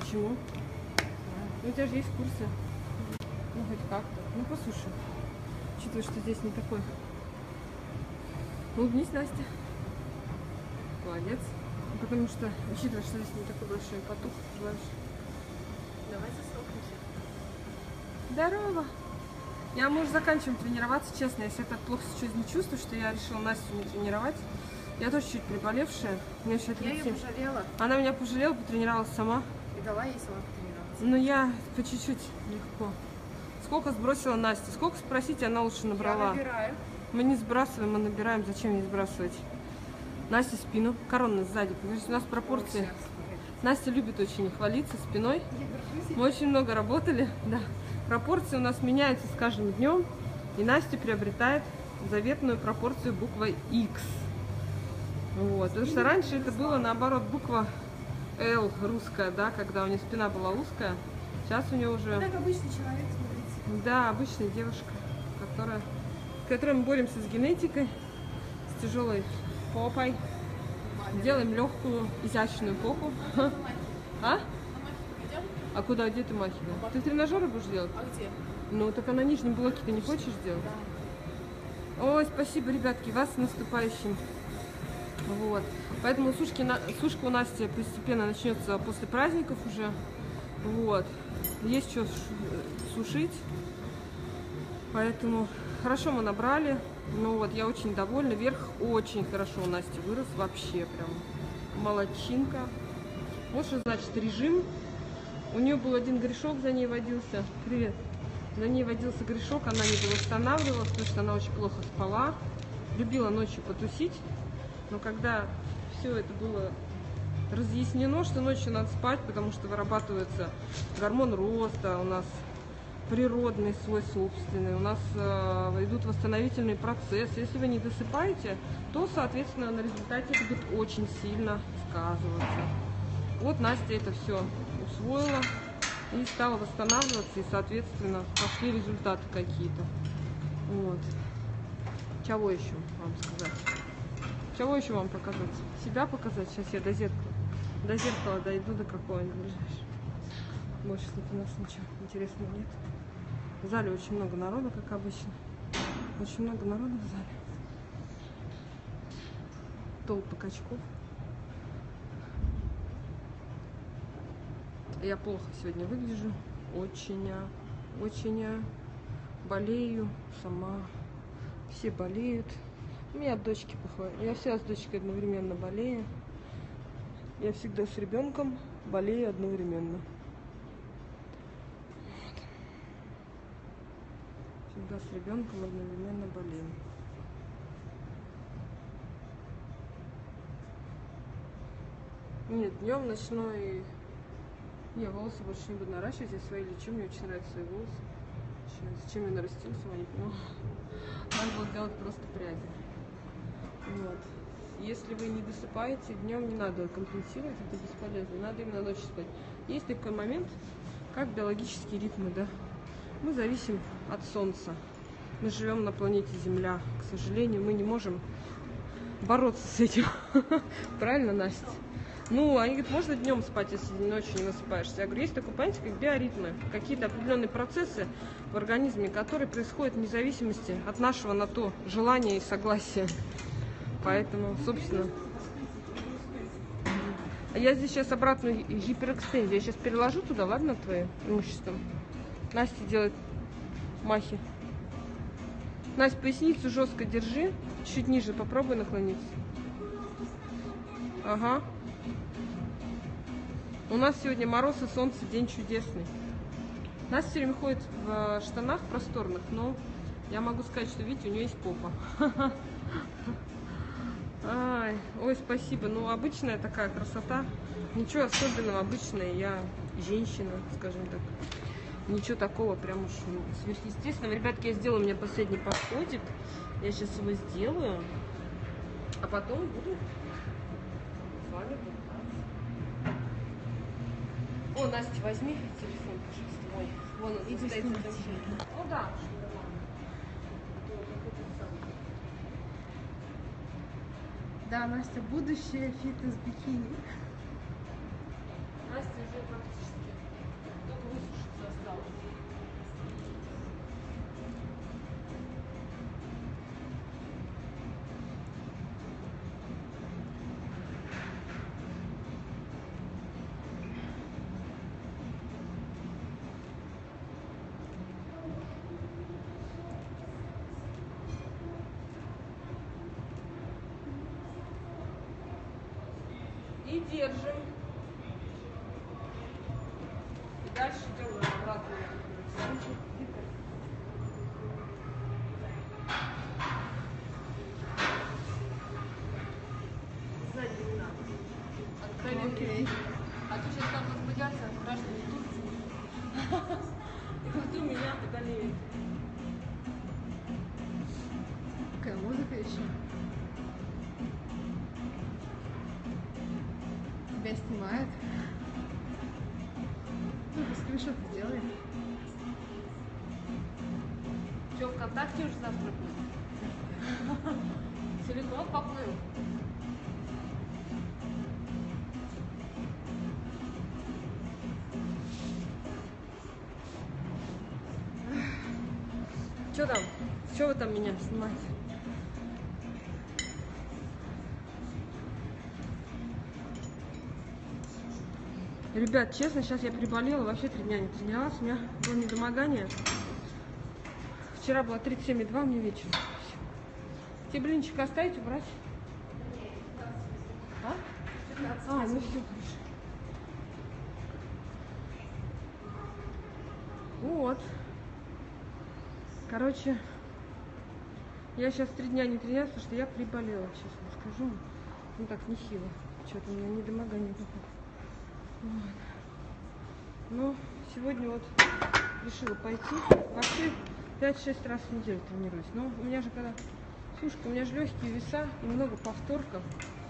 Почему? Ну, у тебя же есть курсы. Ну, хоть как-то. Ну, послушай. Учитывая, что здесь не такой. Улыбнись, Настя. Молодец. Потому что, учитывая, что здесь не такой большой поток, желаешь. Давай засохнемся. Здорово. Мы уже заканчиваем тренироваться, честно. Я себя так плохо сейчас не чувствую, что я решила Настю не тренировать. Я тоже чуть приболевшая. У меня Я ее пожалела. Она меня пожалела, потренировалась сама. И дала ей сама потренироваться. Но я по чуть-чуть легко. Сколько сбросила Настя? Сколько, спросите, она лучше набрала? Я набираю. Мы не сбрасываем, мы набираем. Зачем ей сбрасывать? Настя спину. Корона сзади. Потому что у нас пропорции. Настя любит очень хвалиться спиной. Мы очень много работали. Да. Пропорции у нас меняются с каждым днем. И Настя приобретает заветную пропорцию буквой X. Вот. Потому что раньше это было наоборот буква L русская, да, когда у нее спина была узкая. Сейчас у нее уже... Как обычный человек, смотрите. Да, обычная девушка, с которой мы боремся с генетикой, с тяжелой попой. Делаем легкую, изящную попу. А? А куда? Где ты махи? Ты тренажеры будешь делать? А где? Ну, так а на нижнем блоке ты не хочешь делать? Да. Ой, спасибо, ребятки, вас с наступающим. Вот. Поэтому сушка у Насти постепенно начнется после праздников уже. Вот. Есть что сушить. Поэтому хорошо мы набрали. Ну вот, я очень довольна. Верх очень хорошо у Насти вырос. Вообще прям молодчинка. Вот что значит режим. У нее был один грешок, за ней водился. Привет. За ней водился грешок, она не восстанавливалась, потому что она очень плохо спала. Любила ночью потусить. Но когда все это было разъяснено, что ночью надо спать, потому что вырабатывается гормон роста, у нас природный свой собственный, у нас идут восстановительные процессы. Если вы не досыпаете, то, соответственно, на результате это будет очень сильно сказываться. Вот Настя это все усвоила и стала восстанавливаться, и, соответственно, пошли результаты какие-то. Вот. Чего еще вам сказать? Чего еще вам показать? Себя показать? Сейчас я до зеркала дойду, до какого-нибудь ближайшего. Больше тут у нас ничего интересного нет. В зале очень много народу, как обычно. Очень много народу в зале. Толпы качков. Я плохо сегодня выгляжу. Очень болею сама. Все болеют. У меня дочки похвалили. Я всегда с дочкой одновременно болею. Я всегда с ребенком болею одновременно. Вот. Всегда с ребенком одновременно болею. Нет, днем ночной. Я волосы больше не буду наращивать, я свои лечу, мне очень нравятся свои волосы. Зачем я нарастила, сама не понимаю. Надо было делать просто пряди. Вот. Если вы не досыпаете, днем не надо компенсировать, это бесполезно, надо именно ночью спать. Есть такой момент, как биологические ритмы, да. Мы зависим от Солнца. Мы живем на планете Земля. К сожалению, мы не можем бороться с этим. Правильно, Настя? Ну, они говорят, можно днем спать, если ночью не высыпаешься. Я говорю, есть такое понятие, как биоритмы. Какие-то определенные процессы в организме, которые происходят вне зависимости от нашего на то желания и согласия. Поэтому, собственно, я здесь сейчас обратную гиперэкстензию. Я сейчас переложу туда, ладно, твои имущества? Настя делает махи. Настя, поясницу жестко держи. Чуть ниже попробуй наклониться. Ага. У нас сегодня мороз и солнце, день чудесный. Настя все время ходит в штанах просторных, но я могу сказать, что, видите, у нее есть попа. Ай, ой, спасибо. Ну, обычная такая красота. Ничего особенного, обычная. Я женщина, скажем так. Ничего такого прям уж сверхъестественного. Ребятки, я сделаю, у меня последний подходик. Я сейчас его сделаю. А потом буду с вами болтать. О, Настя, возьми телефон, пожалуйста, мой. Вон он, стоит. Ну да. Да, Настя, будущее фитнес-бикини. Настя уже практически И держим. И дальше делаем обратно. Сзади не надо. Окей. А то сейчас там возбудятся, страшно тут. И вот у меня одолеет. Какая музыка еще? Тебя снимают. Ну, скриншот сделай. Что, ВКонтакте уже завтра будет? Телефон поплыл. Что там? Что вы там меня снимаете? Ребят, честно, сейчас я приболела, вообще 3 дня не тренировалась, у меня было недомогание. Вчера было 37,2, мне вечером. Те блинчики оставить, убрать? А, ну все, хорошо. Вот. Короче, я сейчас 3 дня не тренировалась, потому что я приболела, честно скажу. Ну так, нехило. Что-то у меня недомогание походу. Вот. Ну, сегодня вот решила пойти. Вообще 5-6 раз в неделю тренируюсь. Но у меня же когда сушка, у меня же легкие веса и много повторков.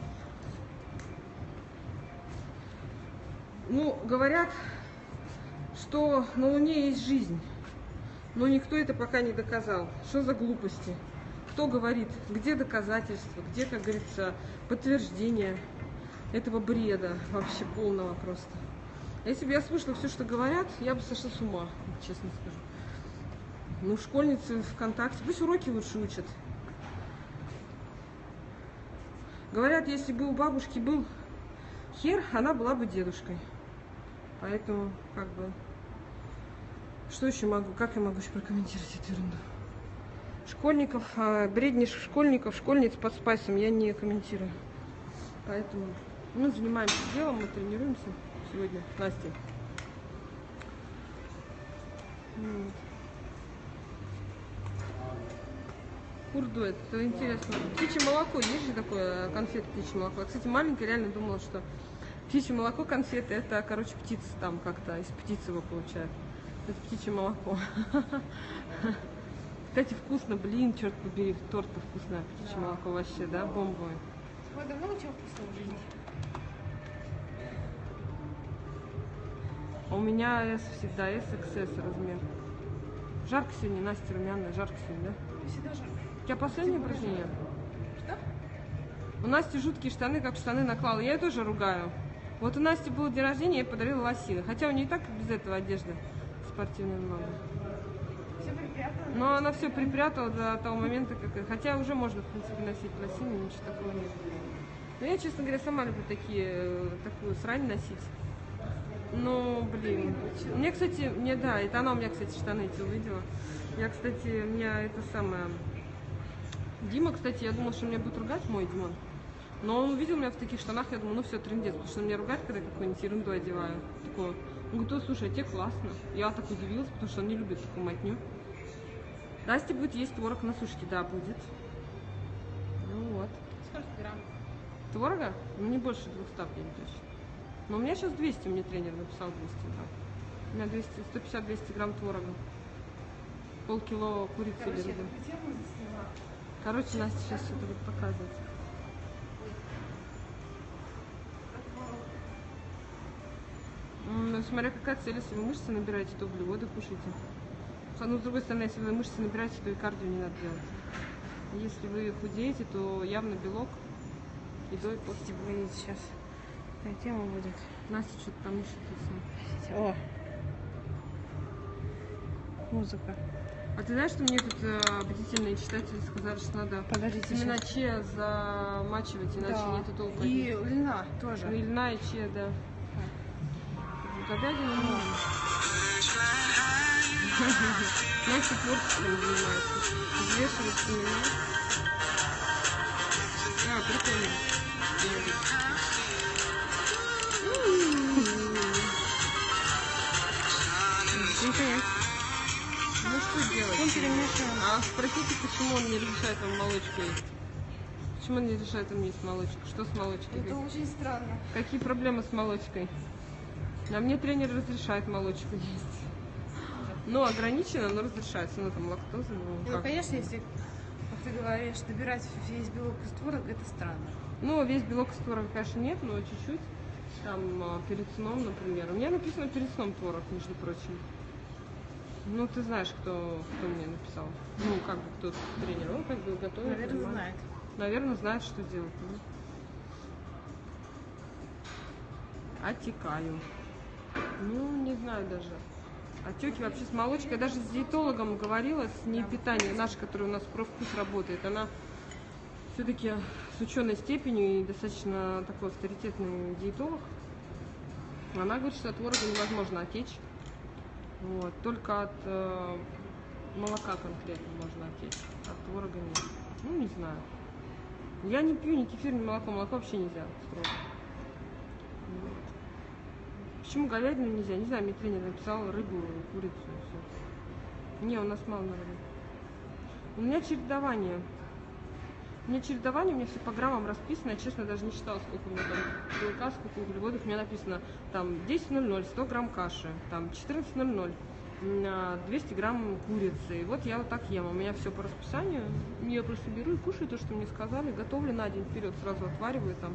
Ну, говорят, что на Луне есть жизнь. Но никто это пока не доказал. Что за глупости? Кто говорит? Где доказательства? Где, как говорится, подтверждение этого бреда вообще полного просто? Если бы я слышала все, что говорят, я бы сошла с ума, честно скажу. Ну, школьницы ВКонтакте, пусть уроки лучше учат. Говорят, если бы у бабушки был хер, она была бы дедушкой. Поэтому, как бы, что еще могу, как я могу еще прокомментировать эту ерунду? Школьников, бредни школьников, школьниц под спайсом я не комментирую. Поэтому мы занимаемся делом, мы тренируемся сегодня с Настей. Вот. Курдует, это интересно. Птичье молоко, есть же такое, конфет птичье молоко. Кстати, маленькая реально думала, что птичье молоко, конфеты, это, короче, птица там как-то, из птицы его получают. Это птичье молоко. Кстати, вкусно, блин, черт побери, торт-то вкусное, птичье молоко вообще, да, бомбовое. Ой, давно у тебя вкусно в жизни? А у меня S всегда, SXS размер. Жарко сегодня, Настя румяная, жарко сегодня, да? Всегда жарко. У тебя последнее упражнение? Что? У Насти жуткие штаны, как штаны наклала. Я ее тоже ругаю. Вот у Насти был день рождения, я ей подарила лосины. Хотя у нее и так без этого одежда спортивная много. Все припрятано. Но она все припрятала до того момента, как... Хотя уже можно, в принципе, носить лосины, ничего такого нет. Но я, честно говоря, сама люблю такую срань носить. Ну, блин. Мне, кстати, да, это она у меня, кстати, штаны эти увидела. Я, кстати, у меня это самое... Дима, кстати, я думала, что меня будет ругать, мой Димон. Но он увидел меня в таких штанах, я думаю, ну все, трындец, потому что он меня ругает, когда я какую-нибудь ерунду одеваю. Такое. Он говорит, о, слушай, а тебе классно. Я так удивилась, потому что он не любит такую матню. Настя будет есть творог на сушке, да, будет. Ну вот. Сколько грамм? Творога? Ну, не больше 200, я не точно. Но у меня сейчас 200, мне тренер написал 200 грамм. У меня 150-200 грамм творога. Полкило курицы Короче, или я рыбы. такую тему засняла. Короче, Настя сейчас все это будет показывать. Ну, смотря какая цель, если вы мышцы набираете, то углеводы кушайте. Но с другой стороны, если вы мышцы набираете, то и кардио не надо делать. Если вы худеете, то явно белок и до и после. Будет сейчас. Какая тема будет? Настя что-то там ищет. О! Музыка. А ты знаешь, что мне тут бдительные читатели сказали, что надо Подождите, семена чиа замачивать, иначе нету толку. И льна тоже. Ну, и льна, и чиа, да. Говядина можно. Настя творчеством занимается. Взвешивает семена. Прикольно. перемешиваем. А спросите, почему он не разрешает вам молочку есть? Почему он не разрешает вам есть молочку? Что с молочкой? Это очень странно. Какие проблемы с молочкой? А мне тренер разрешает молочку есть. Ну, ограничено, но разрешается. Ну, там лактоза, ну, Ну, как? конечно, если, как ты говоришь, добирать весь белок из творога, это странно. Ну, весь белок из творога, конечно, нет, но чуть-чуть. Там перед сном, например. У меня написано перед сном творог, между прочим. Ну, ты знаешь, кто мне написал. Ну, как бы, кто тренер. Он как бы готовит. Наверное, нормально. знает. Наверное, знает, что делать. Ну. Отекаю. Ну, не знаю даже. Отеки вообще с молочкой. Я даже с диетологом говорила, с ней питания, наша, которая у нас в профвкус работает. Она все-таки с ученой степенью и достаточно такой авторитетный диетолог. Она говорит, что от творога невозможно отечь. Вот. Только от молока конкретно можно отечь. От творога нет. Ну, не знаю. Я не пью ни кефир, ни молоко. Молоко вообще нельзя строго. Вот. Почему говядину нельзя? Не знаю, мне тренер написал рыбу, курицу и все. Не, у нас мало народу. У меня чередование. У меня все по граммам расписано. Я, честно, даже не считала, сколько у меня там белка, сколько углеводов. У меня написано там 10:00, 100 грамм каши, там 14:00, 200 грамм курицы. И вот я вот так ем. У меня все по расписанию. Я просто беру и кушаю то, что мне сказали. Готовлю на день вперед, сразу отвариваю там.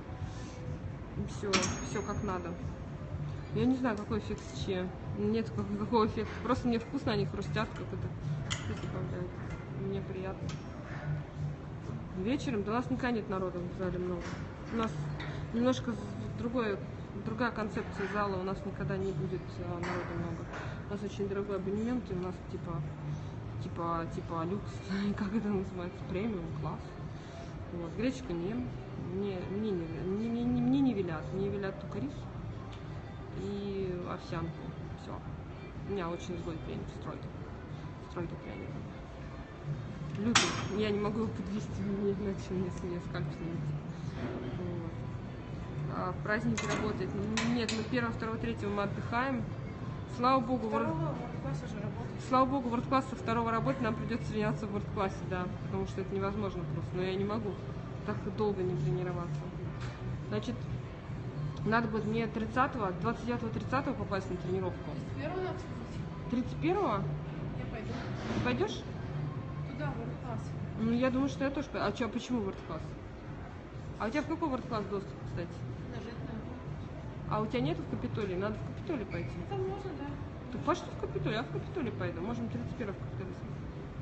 Все как надо. Я не знаю, какой эффект с чия. Нет какого эффекта. Просто мне вкусно, они хрустят, как это вкус добавляют. Мне приятно. Вечером, да у нас никогда нет народа в зале много. У нас немножко другая концепция зала, у нас никогда не будет народа много. У нас очень дорогой абонемент, и у нас типа люкс, как это называется, премиум класс. Вот. Гречку не ем, мне не велят. Мне велят только рис и овсянку. Все. У меня очень злой пряник, стройный пряник. Лютый. Я не могу его подвести, иначе мне скальп снимет. Вот. А в праздники работает. Нет, мы 1, 2, 3 мы отдыхаем. Слава богу, Ворд-класс уже работает. слава богу, ворд-класс со 2 работы, нам придется тренироваться в ворд-классе, да, потому что это невозможно просто. Но я не могу так долго не тренироваться. Значит, надо будет мне 29-30 попасть на тренировку. 31-го надо сходить. 31-го? Я пойду. Пойдешь? Туда, в ворд-класс. Ну, я думаю, что я тоже пойду. А что, почему ворд-класс? А у тебя в какой ворд-класс доступ, кстати? Нажитная. А у тебя нету в Капитолии? Надо в Капитолий пойти. Там можно, да. Так пошли в Капитолий, я в Капитолий пойду. Можем 31 в Капитолий сходить.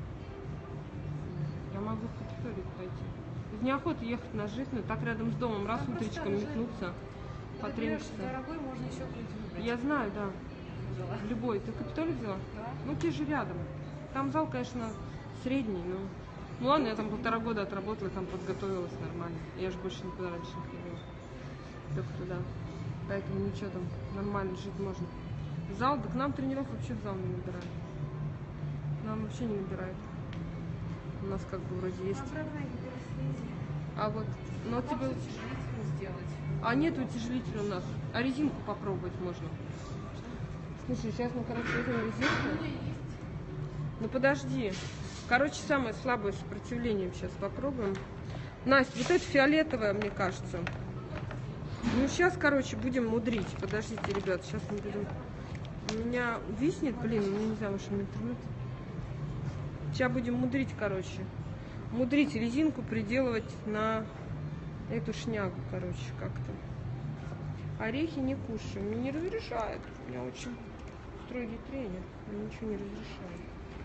Я могу в Капитолий пойти. Неохота ехать на Житную, так рядом с домом, раз Там утречком просто метнуться, Когда берешь потрениться. дорогой, можно еще где-нибудь выбрать. Я знаю, да. Взяла. Любой. Ты в Капитолий взяла? Да. Ну, ты же рядом. Там зал, конечно, средний, но... Ну ладно, я там 1,5 года отработала, там подготовилась нормально. Я же больше никуда раньше не ходила. Только туда. Поэтому ничего там, нормально жить можно. Зал, да к нам тренеров вообще в зал не набирают. Нам вообще не набирают. У нас как бы вроде есть. Направляй гиперслизи. А вот, но тебе... Утяжелительно сделать. А нет утяжелителя у нас. А резинку попробовать можно. Слушай, сейчас мы, короче, возьмем резинку. Ну подожди. Короче, самое слабое сопротивление сейчас попробуем. Настя, вот это фиолетовое, мне кажется. Ну сейчас, короче, будем мудрить. Подождите, ребят, сейчас мы будем... У меня виснет, блин, я не знаю, ваш интернет. Сейчас будем мудрить, короче. Мудрить резинку, приделывать на эту шнягу, короче, как-то. Орехи не кушаю, мне не разрешают. У меня очень строгий тренер, мне ничего не разрешает.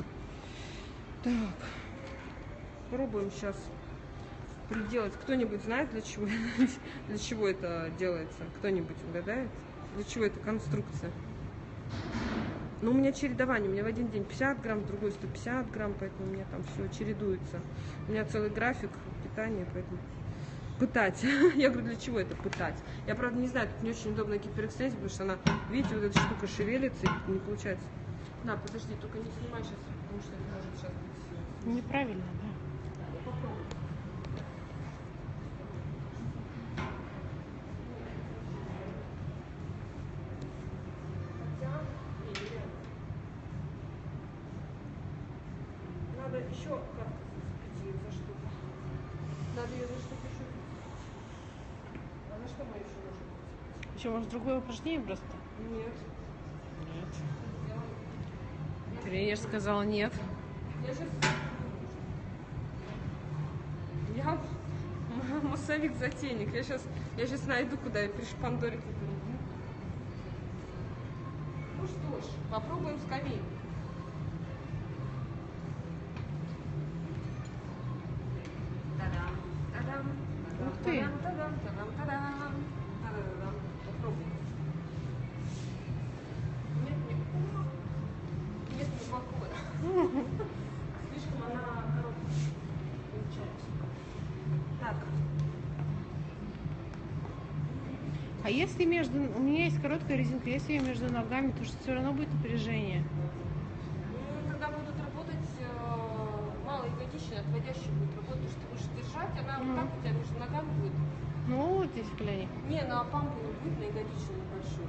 Так, пробуем сейчас приделать. Кто-нибудь знает, для чего это делается? Кто-нибудь угадает? Для чего эта конструкция? Ну, у меня чередование. У меня в один день 50 грамм, в другой 150 грамм, поэтому у меня там все чередуется. У меня целый график питания, поэтому... Пытать. Я говорю, для чего это пытать? Я, правда, не знаю, тут не очень удобно гиперэкстензия, потому что она, видите, вот эта штука шевелится и не получается. На, подожди, только не снимай сейчас, потому что это может сейчас быть... Неправильно, да. Попробуй. еще как-то зацепить за что-то. Надо ее за что-то еще. А за что мы еще можем зацепить? Еще, может, другое упражнение просто? Нет. Нет. Тренер сказал нет. Я сейчас... Я массовик-затейник. Я сейчас найду, куда я пришпандорить эту руку. Ну что ж, попробуем скамейку. Та-дам, та-дам, Ух ты. та-дам, та-дам, та-дам, та-дам, та-дам. Попробуем. Нет никакого. Слишком она короткая получается. Так. А если между... У меня есть короткая резинка, если ее между ногами, то что все равно будет напряжение. Ну, когда будут работать малоягодичные, отводящие будут работать, то, что ты будешь держать, она вот так у тебя между ногами будет. Ну вот здесь глянь. Не, на пампу не будет, на ягодичную, на большую.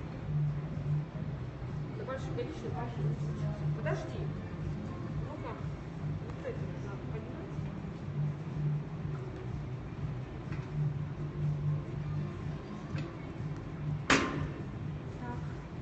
На большую ягодичную пампу не будет. Подожди. Ну-ка. Вот это надо поднять. Так.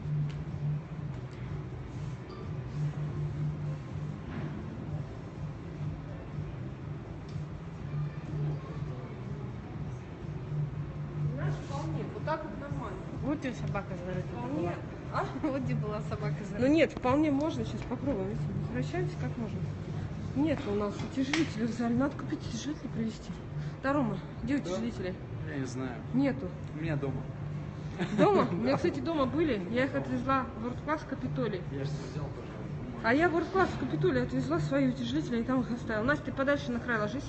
Знаешь, вполне. Вот так вот нормально. Вот тебе собака зарыта была. Вполне. А? Вот где была собака Ну зарыта. нет, вполне можно. Сейчас попробуем. Видите, возвращаемся как можно. Нет у нас утяжелителей в зале. Надо купить утяжелитель привезти. Да, Рома, где утяжелители? Я не знаю. Нету. У меня дома. Дома? У меня, кстати, дома были. Я их отвезла в World Class Капитолий. Я же взял тоже. А я в World Class Капитолий отвезла свои утяжелители и там их оставила. Настя, ты подальше на край ложись.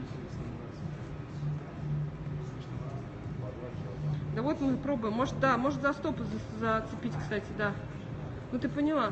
Да вот мы пробуем. Может, да, может за стопы зацепить, кстати, да. Ну ты поняла.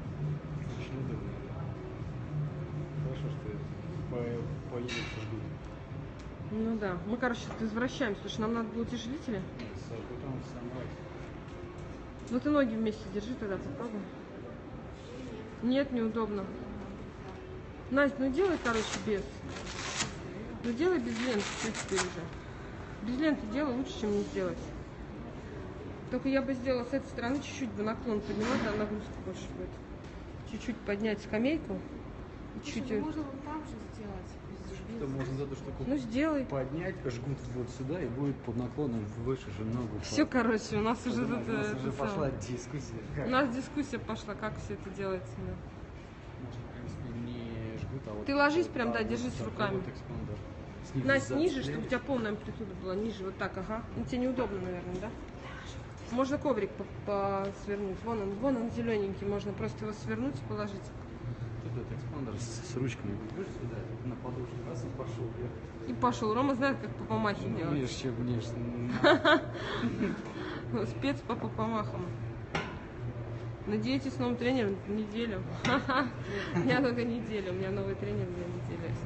Хорошо, что поедешь с жгутом. Ну да. Мы, короче, возвращаемся, потому что нам надо было утяжелители. С жгутом самой. Ну ты ноги вместе держи тогда, попробуй. Нет, неудобно. Настя, ну делай, короче, без. Ну делай без ленты, что теперь уже. Без ленты делай лучше, чем не сделать. Только я бы сделала с этой стороны чуть-чуть бы наклон подняла, там нагрузка больше будет. Чуть-чуть поднять скамейку. И чуть... Можно вот там же сделать. Что можно за эту штуку Ну сделай. поднять жгут вот сюда и будет под наклоном выше же ногу. Все, короче, у нас уже У тут... нас уже пошла дискуссия. У нас дискуссия пошла, как все это делается. Да. Можно, в принципе, не жгут, а вот... Ты ложись прям, да, держись такой руками. вот экспандер. Снизу Настя, сзади ниже, чтобы склеить. у тебя полная амплитуда была. Ниже, вот так, ага. Ну, тебе неудобно, наверное, да? Можно коврик свернуть. Вон он зелененький. Можно просто его свернуть и положить. Тут этот экспандер с ручками. Видишь сюда, на подушке, раз и пошел вверх. И пошел. Рома знает, как по помахе Ну, делать. видишь, чем мне Спец по помахам. Надеетесь с новым тренером неделю. Я только неделю. У меня новый тренер для недели.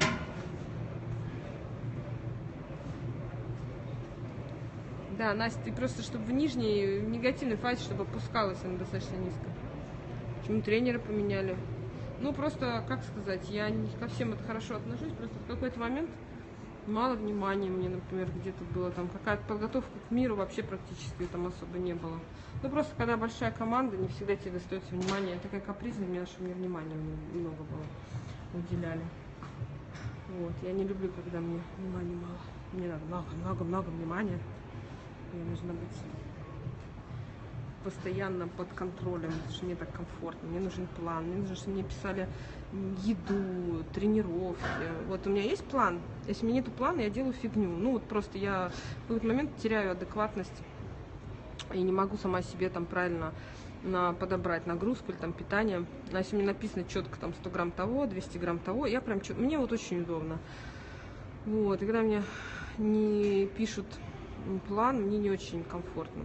Да, Настя, ты просто, чтобы в нижней негативной фазе, чтобы опускалась она достаточно низко. Почему тренера поменяли? Ну, просто, как сказать, я не ко всем это хорошо отношусь, просто в какой-то момент мало внимания мне, например, где-то было, там какая-то подготовка к миру вообще практически там особо не было. Ну, просто, когда большая команда, не всегда тебе достается внимание. Я такая капризная, мне чтобы мне внимания много было, уделяли. Вот, я не люблю, когда мне внимания мало. Мне надо много внимания. Мне нужно быть постоянно под контролем, потому что мне так комфортно. Мне нужен план, мне нужно, чтобы мне писали еду, тренировки. Вот у меня есть план. Если у меня нет плана, я делаю фигню. Ну вот просто я в какой-то момент теряю адекватность и не могу сама себе там правильно подобрать нагрузку или там питание. А если мне написано четко там 100 грамм того, 200 грамм того, я прям мне вот очень удобно. Вот, и когда мне не пишут план, мне не очень комфортно.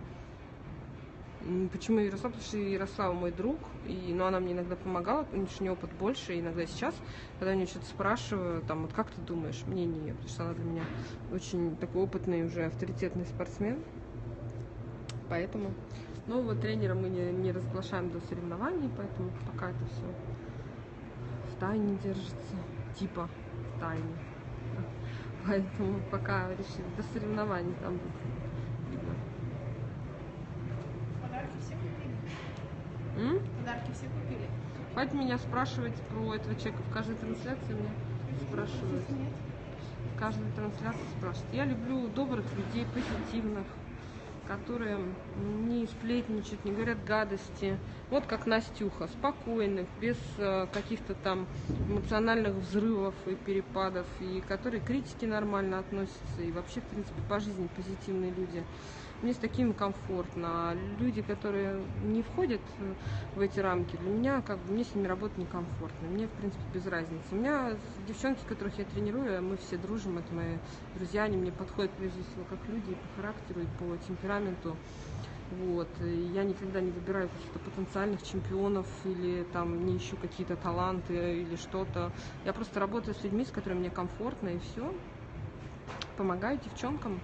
Почему Ярослав? Потому что Ярослава мой друг, но она мне иногда помогала, потому что у нее опыт больше, и иногда сейчас, когда я у нее что-то спрашиваю, там, вот как ты думаешь, мнение ее, потому что она для меня очень такой опытный, уже авторитетный спортсмен, поэтому нового тренера мы не разглашаем до соревнований, поэтому пока это все в тайне держится, типа в тайне. Поэтому пока решили до соревнований там будет видно. Подарки все купили? Подарки все купили? Хватит меня спрашивать про этого человека в каждой трансляции, меня спрашивают. Нет. В каждой трансляции спрашивают. Я люблю добрых людей, позитивных, которые не сплетничают, не говорят гадости. Вот как Настюха, спокойных, без каких-то там эмоциональных взрывов и перепадов, и которые к критике нормально относятся, и вообще, в принципе, по жизни позитивные люди. Мне с такими комфортно. А люди, которые не входят в эти рамки, для меня, как бы, мне с ними работать некомфортно. Мне, в принципе, без разницы. У меня девчонки, которых я тренирую, мы все дружим, это мои друзья, они мне подходят прежде всего как люди и по характеру, и по темпераменту. Вот. И я никогда не выбираю каких-то потенциальных чемпионов или там не ищу какие-то таланты или что-то. Я просто работаю с людьми, с которыми мне комфортно, и все. Помогаю девчонкам.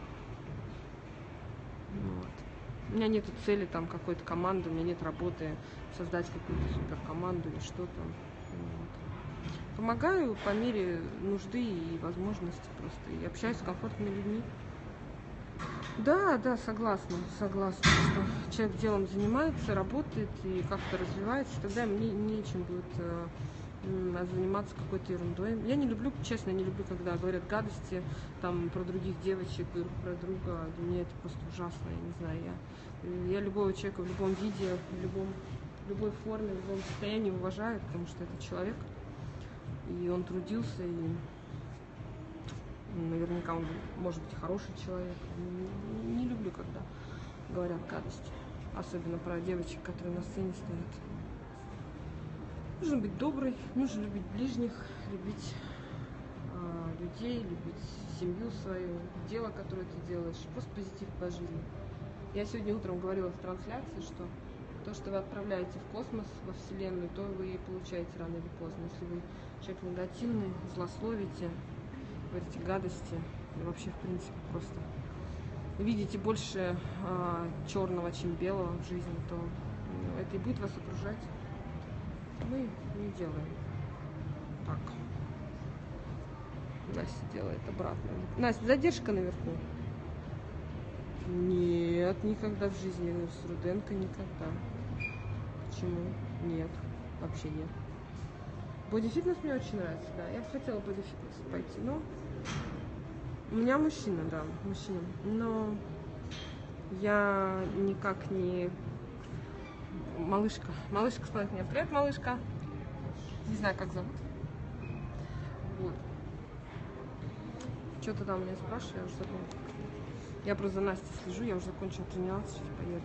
Вот. У меня нет цели там какой-то команды, у меня нет работы создать какую-то суперкоманду или что-то. Вот. Помогаю по мере нужды и возможности просто. И общаюсь с комфортными людьми. Да, согласна, что человек делом занимается, работает и как-то развивается, тогда мне нечем будет заниматься какой-то ерундой. Я не люблю, честно, не люблю, когда говорят гадости там про других девочек, друг про друга. Для меня это просто ужасно, я не знаю. Я любого человека в любом виде, в любой форме, в любом состоянии уважаю, потому что это человек, и он трудился, и наверняка он может быть хороший человек. Не люблю, когда говорят гадости, особенно про девочек, которые на сцене стоят. Нужно быть доброй, нужно любить ближних, любить людей, любить семью свою, дело, которое ты делаешь, просто позитив по жизни. Я сегодня утром говорила в трансляции, что то, что вы отправляете в космос, во Вселенную, то вы и получаете рано или поздно. Если вы человек негативный, злословите, говорите гадости, и вообще, в принципе, просто видите больше черного, чем белого в жизни, то это и будет вас окружать. Мы не делаем так. Настя делает обратно. Настя, задержка наверху. Нет, никогда в жизни с Руденко никогда. Почему? Нет, вообще нет. Бодифитнес мне очень нравится, да. Я бы хотела бодифитнес пойти, но у меня мужчина, да, мужчина. Но я никак не... Малышка. Малышка смотрит меня. Привет, малышка. Не знаю, как зовут. Вот. Что-то там меня спрашивают, я уже забыла. Я просто за Настей слежу, я уже закончила тренироваться, сейчас поеду.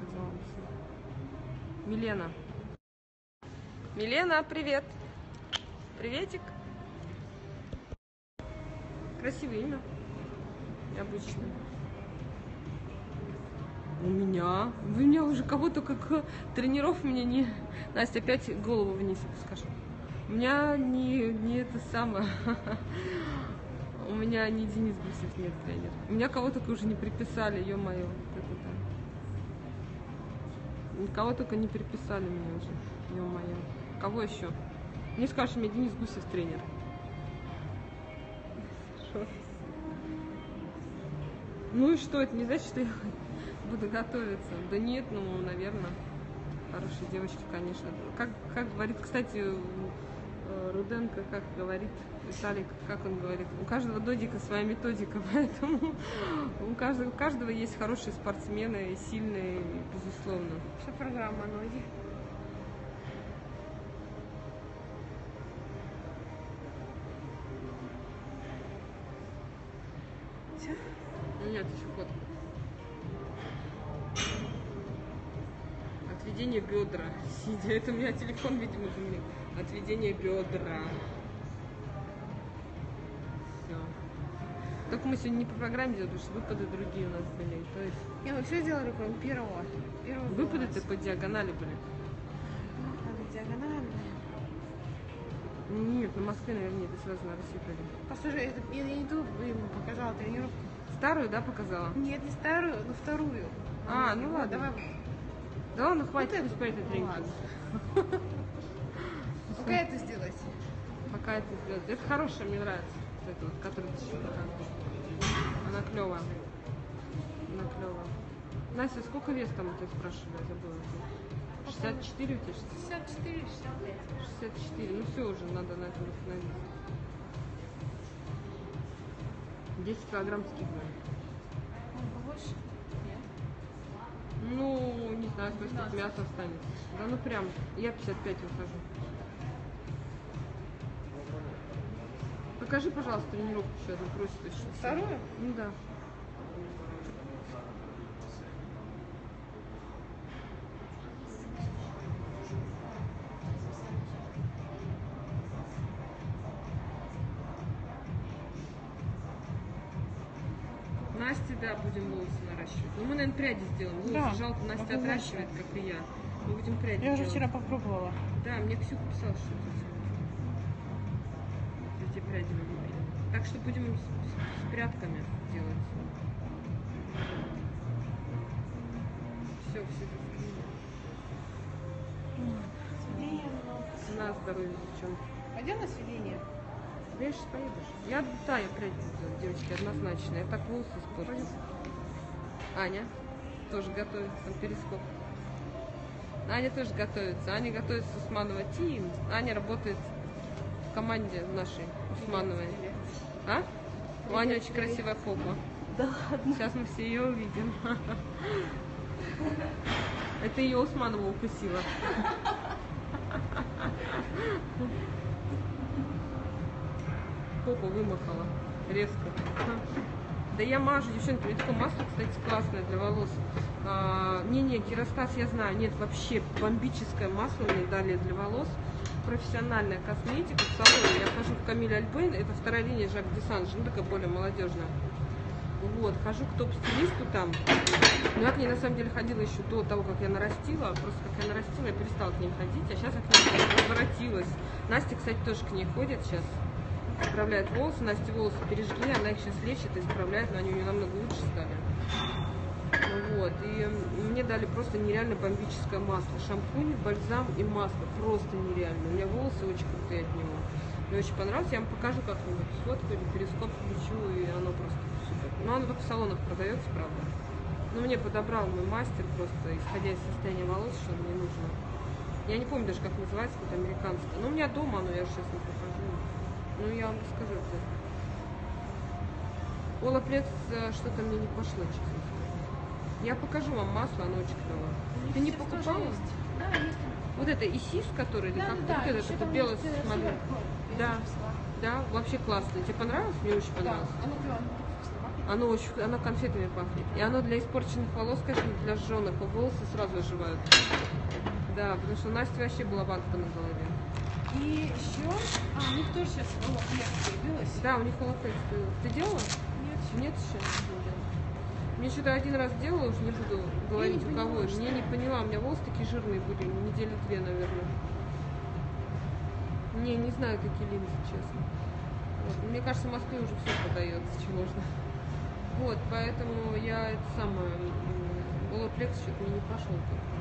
Милена. Милена, привет. Приветик. Красивое имя. Необычное. У меня. Вы меня уже кого-то как тренеров мне не... Настя, опять голову вниз опускашь. У меня не это самое. У меня не Денис Гусев, нет, тренер. У меня кого только уже не приписали, ё-моё. Кого только не приписали мне уже, ё-моё. Кого еще? Не скажешь, мне Денис Гусев тренер. Ну и что, это не значит, что я буду готовиться? Да нет, ну, наверное, хорошие девочки, конечно. Как говорит, кстати, Руденко, как говорит Виталик, как он говорит, у каждого додика своя методика, поэтому у каждого есть хорошие спортсмены, сильные, безусловно. Что программа ноги? Все? Нет, еще фотка. Отведение бедра. Сидя. Это у меня телефон, видимо, замерил. Отведение бедра. Все. Только мы сегодня не по программе делали, потому что выпады другие у нас были. То есть... Не, мы все сделали, кроме первого. Выпады-то по диагонали были. Надо диагонально. Нет, на Москве, наверное, это сразу на Россию пойдем. Послушай, я не ту ему показала тренировку. Старую, да, показала? Нет, не старую, но вторую. А, ну ладно. Давай. Да ладно, хватит, пусть по этой тренинге. Пока это сделать. Какая ты звезда. Это хорошая, мне нравится. Вот эта вот, которая ты сейчас показываешь. Она клевая. Она клевая. Настя, сколько вес там, ты спрашивала, я забыла. 64 у тебя? 64, 65. 64. Ну все уже, надо на этом остановиться. 10 килограмм скидываем. Побольше? Нет. Ну, не знаю, сколько мяса останется. Да ну прям, я 55 выхожу. Покажи, пожалуйста, тренировку еще одну, просит еще. Вторую? Ну да. Насте, да, будем волосы наращивать. Ну, мы, наверное, пряди сделаем. Волосы Да, жалко, Настя однозначно. отращивает, как и я. Мы будем пряди Я уже делать. вчера попробовала. Да, мне Ксюха писала, что эти пряди вы купили. Так что будем с прядками делать. Все. На здоровье, девчонки. Пойдем на свидание? Видишь, поедешь. Я пряди буду делать, девочки, однозначно. Я так волосы испортила. Аня тоже готовится, там перископ. Аня тоже готовится. Аня готовится с Усманова Тим. Аня работает в команде нашей Усмановой. А? У Ани очень красивая попа. Да ладно. Сейчас мы все ее увидим. Это ее Усманова укусила. Попа вымахала резко. Да я мажу, девчонки, у меня такое масло, кстати, классное для волос. Не, керастаз я знаю, нет, вообще бомбическое масло мне дали для волос. Профессиональная косметика в салоне. Я хожу в Камиль Альбейн, это вторая линия Жак Десанж, ну такая более молодежная. Вот, хожу к топ-стилисту там. Но я к ней на самом деле ходила еще до того, как я нарастила. Просто как я нарастила, я перестала к ней ходить, а сейчас я к ней возвратилась. Настя, кстати, тоже к ней ходит сейчас. Исправляет волосы, Насте волосы пережгли, она их сейчас лечит и исправляет, но они у нее намного лучше стали. Ну вот, и мне дали просто нереально бомбическое масло. Шампунь, бальзам и масло. Просто нереально. У меня волосы очень крутые от него. Мне очень понравилось. Я вам покажу как-нибудь фотку или перископ включу, и оно просто супер. Но оно только в салонах продается, правда. Но мне подобрал мой мастер просто, исходя из состояния волос, что мне нужно. Я не помню даже, как называется, какое-то американское. Но у меня дома оно, я сейчас не покажу. Ну, я вам расскажу это. Олаплекс что-то мне не пошло, честно сказать. Я покажу вам масло, оно очень клевое. Ты не покупала? Да, есть. Вот это ИСИС, который, или как Да, вот еще это там белое есть, смотри. сливок, ну, я Да, тоже взяла. да, вообще классно. Тебе понравилось? Мне очень Да, понравилось. оно клево, оно вкусно пахнет. Оно конфетами пахнет. И оно для испорченных волос, конечно, для сжёных, а волосы сразу оживают. Да, потому что у Насти вообще была банка на голове. И еще, у них тоже сейчас Олаплекс появилась. Да, у них Олаплекс появился. Ты делала? Нет. Нет еще? Не делала. Мне что-то один раз делала, уже не буду говорить не у кого. поняла, что Мне не поняла, у меня волосы такие жирные были, недели 2, наверное. Не знаю, какие линзы, честно. Вот. Мне кажется, в Москве уже все продается, чего можно. Вот, поэтому я это самое, Олаплекс что-то мне не пошел.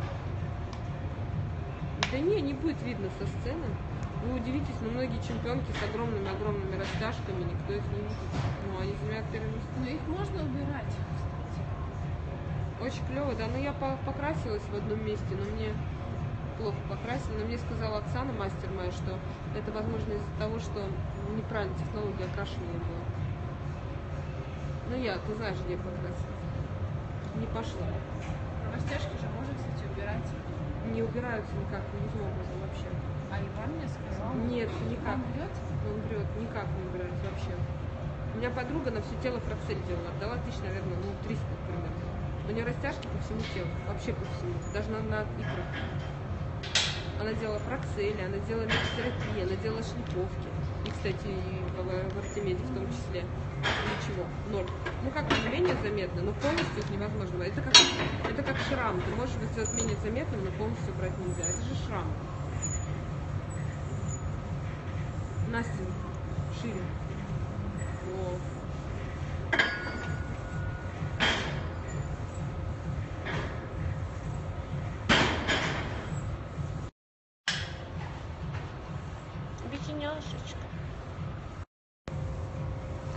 Да не будет видно со сцены. Вы удивитесь, но многие чемпионки с огромными растяжками, никто их не видит. Ну, они занимают первое место. Но их можно убирать, кстати. Очень клево, да. Ну, я покрасилась в одном месте, но мне плохо покрасила. Но мне сказала Оксана, мастер моя, что это, возможно, из-за того, что неправильная технология окрашивания была. Ну, ты знаешь, где я покрасилась. Не пошла. Растяжки же можно, кстати, убирать. Не убираются никак, никаким образом вообще. А Иван мне сказал. Нет, никак. Он врет? Он врет, никак не убираются вообще. У меня подруга на все тело фракцель делала, отдала тысяч, наверное, 300 примерно. У нее растяжки по всему телу, вообще по всему, даже на икрах. Она делала фракцели, она делала микс-терапию, она делала шлиповки. И, кстати, и в Артемиде в том числе. Ничего, ноль. Ну, как бы менее заметно, но полностью их невозможно. Это как шрам. Ты можешь его сделать менее заметным, но полностью убрать нельзя. Это же шрам. Настя, шире. О. Бедняшечка.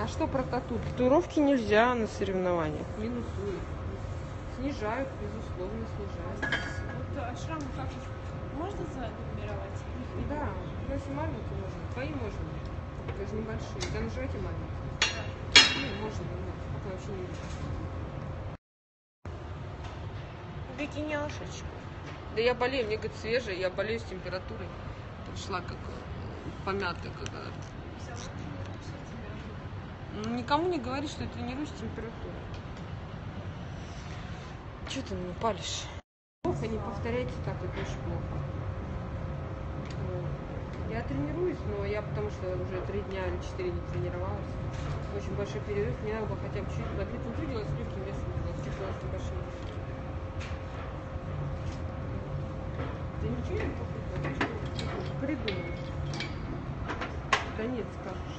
А что про тату? Татуировки нельзя на соревнованиях. Минусуют. Снижают, безусловно, снижают. Вот шрамы как можно занумеровать? Да, ну, если маленькие можно. Твои можно. Даже небольшие. Да, нажимайте маленькие. Ну, можно, но пока вообще не видно. Бикиняшечка. Да я болею, мне, говорит, свежая, я болею с температурой. Пришла как помятая какая-то. Ну, никому не говори, что я тренируюсь с температурой. Че ты меня палишь? Плохо, не повторяйте так, это очень плохо. Вот. Я тренируюсь, но я потому что уже 3 дня или 4 не тренировалась. Очень большой перерыв, мне надо было хотя бы чуть на 2 делать с легким весом, делать с небольшим весом. Да ничего не покупаю, придумала. Да нет, скажешь.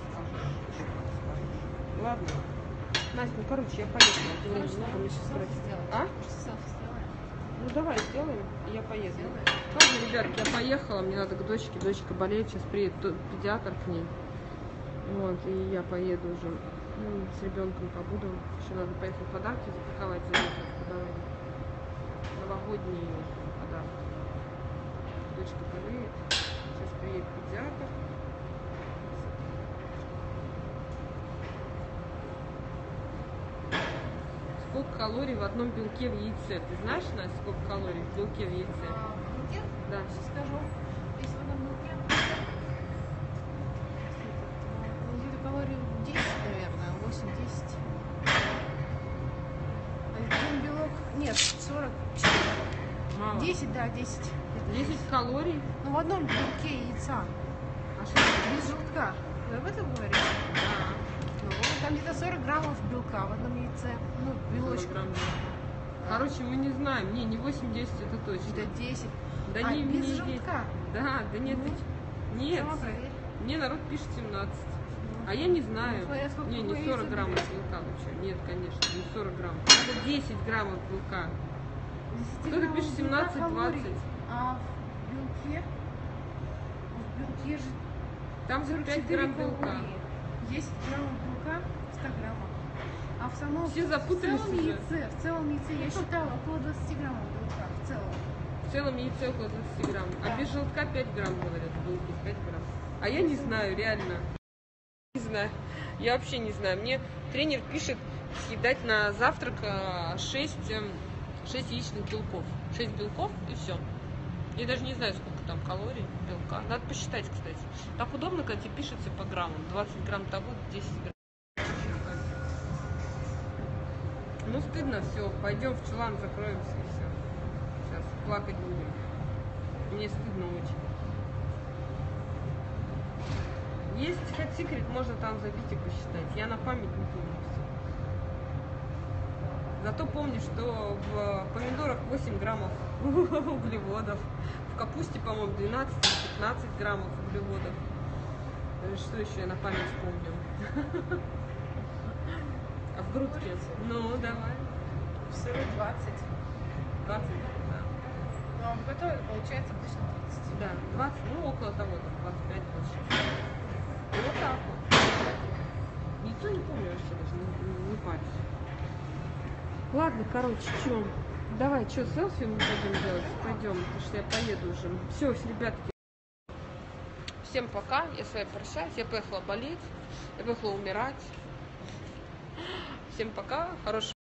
Ладно. Настя, ну короче, я поехала. Ты времени много, мне сейчас спросить. А? Ну давай сделаем, и я поеду. Ладно, ребятки, я поехала, мне надо к дочке. Дочка болеет, сейчас приедет педиатр к ней. Вот, и я поеду уже. Ну, с ребенком побуду. Еще надо поехать подарки запаковать, заехать новогодние подарки. Дочка болеет. Сейчас приедет педиатр. Сколько калорий в одном белке в яйце? Ты знаешь, Настя, сколько калорий в белке в яйце? В белке? Да. Сейчас скажу. Если в одном белке. Где-то калорий 10, наверное, 8-10. Один белок. Нет, 44. Мало. 10, да, 10. 10 калорий? Ну, в одном белке яйца. А что? Без желтка. Вы об этом говорите? Да. Ну, там где-то 40 граммов белка в одном яйце. Ну, 40 белочка. грамм белка. Короче, мы не знаем. Не 8-10 это точно. Где-то 10. Да А, не, без не желтка? Да, да нет. Ну, Нет. Сама проверь. Мне народ пишет 17. А я не знаю. Ну, смотря сколько Не 40 яйца граммов берете. белка. Вы что? Нет, конечно, не 40 граммов. Это 10 граммов белка. 10 Кто-то граммов пишет белка 17-20. калорий. А в белке же Там же 5 44 грамм белка. калории. 10 граммов белка в 100 граммов. А в самом Все запутались в целом уже. яйце, я считала около 20 граммов белка в целом. В целом яйце около 20 грамм. А Да. без желтка 5 грамм, говорят, белки 5 грамм. А я не знаю, реально. Не знаю. Я вообще не знаю. Мне тренер пишет съедать на завтрак 6 яичных белков. 6 белков и все. Я даже не знаю, сколько там калорий, белка. Надо посчитать, кстати. Так удобно, когда тебе пишется по граммам. 20 грамм того, 10 грамм. Ну, стыдно все. Пойдем в чулан, закроемся и все. Сейчас плакать будем. Мне стыдно очень. Есть Hot Secret, можно там забить и посчитать. Я на память не помню все. Зато помню, что в помидорах 8 граммов углеводов. В капусте, по-моему, 12 или 15 граммов углеводов. Что еще я на память помню? А в грудке? Ну, давай. В сыру 20. 20, да. Ну, а в готове получается обычно 30. Да, 20, ну около того, там, 25-26. Вот так вот. Никто не помню вообще даже, не парюсь. Ладно, короче, что? Давай, что, селфи мы пойдем делать? Пойдем, потому что я поеду уже. Все, ребятки. Всем пока, я с вами прощаюсь. Я поехала болеть, я поехала умирать. Всем пока, хорошего.